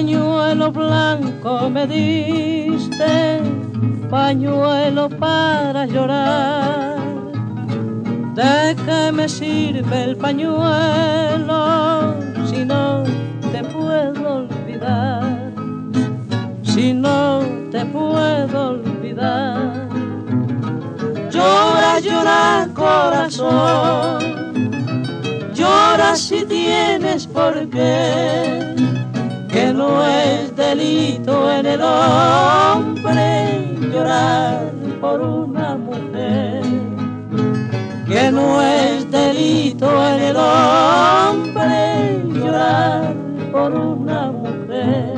pañuelo blanco me diste, pañuelo para llorar. ¿De qué me sirve el pañuelo si no te puedo olvidar? Si no te puedo olvidar. Llora, llora corazón, llora si tienes por qué, que no es delito en el hombre llorar por una mujer, que no es delito en el hombre llorar por una mujer.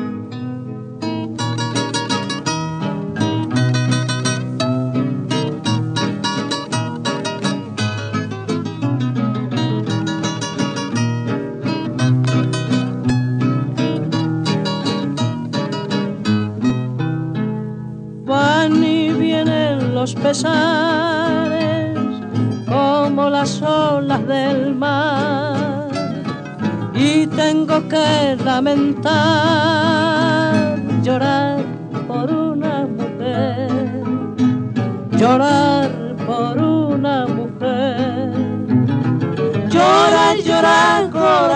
Van y vienen los pesares como las olas del mar, y tengo que lamentar, llorar por una mujer, llorar por una mujer. Llora, llora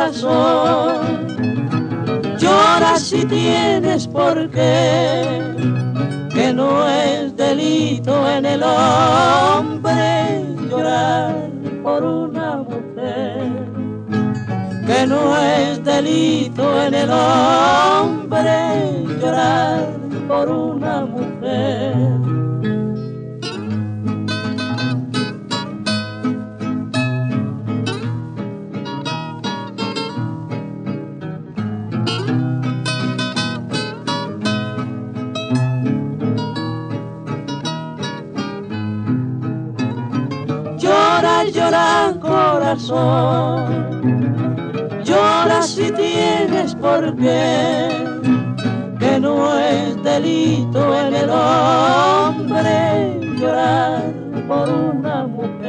corazón, llora si tienes por qué, que no es delito en el hombre llorar por una mujer, que no es delito en el hombre llorar por una mujer. Llora, llora corazón, llora si tienes por qué, que no es delito en el hombre llorar por una mujer.